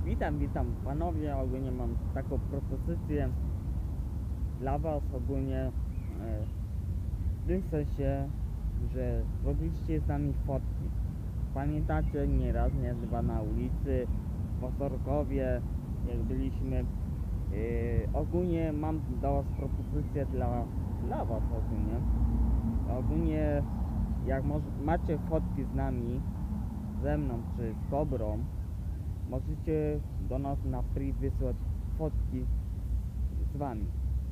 Witam panowie, ogólnie mam taką propozycję dla was ogólnie w tym sensie, że robiliście z nami fotki. Pamiętacie nieraz, nie dwa na ulicy, w Osorkowie, jak byliśmy. Ogólnie mam dla was propozycję dla was ogólnie. Ogólnie jak macie fotki z nami, ze mną czy z Kobrą, możecie do nas na free wysłać fotki z wami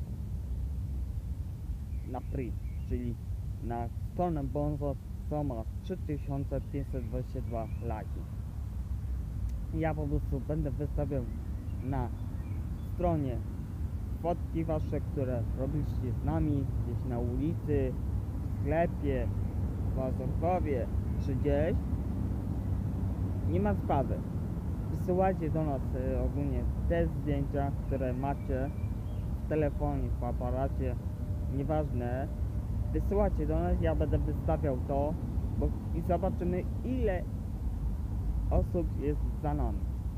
na free, czyli na stronę Bonzo, co ma 3522 lajki. Ja po prostu będę wystawiał na stronie fotki wasze, które robiliście z nami gdzieś na ulicy, w sklepie, w Mazurkowie czy gdzieś. Nie ma sprawy. Wysyłajcie do nas ogólnie te zdjęcia, które macie w telefonie, w aparacie, nieważne. Wysyłajcie do nas, ja będę wystawiał to i zobaczymy, ile osób jest za nami.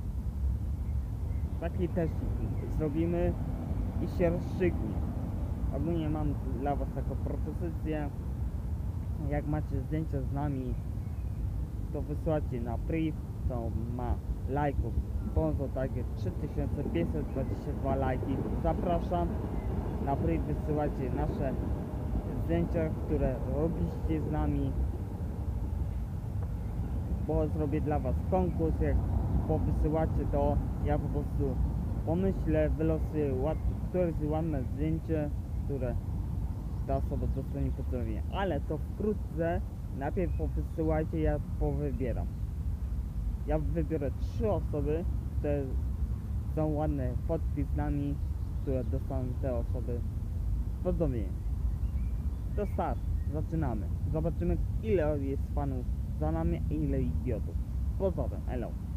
Taki test zrobimy i się rozstrzygnie. Ogólnie mam dla was taką propozycję. Jak macie zdjęcia z nami, to wysyłajcie na priv, co ma lajków Bonzo, takie 3522 lajki. Zapraszam na priv, wysyłajcie nasze zdjęcia, które robiliście z nami, bo zrobię dla was konkurs. Jak powysyłacie to, ja po prostu pomyślę, wylosuję któreś ładne zdjęcie, które ta osoba dostanie pozdrowienie. Ale to wkrótce. Najpierw powysyłajcie, ja powybieram. Ja wybiorę 3 osoby, które są ładne fotki z nami, które dostaną te osoby pozdrowienie. To start, zaczynamy. Zobaczymy, ile jest fanów za nami, a ile idiotów. Pozdrawiam, hello.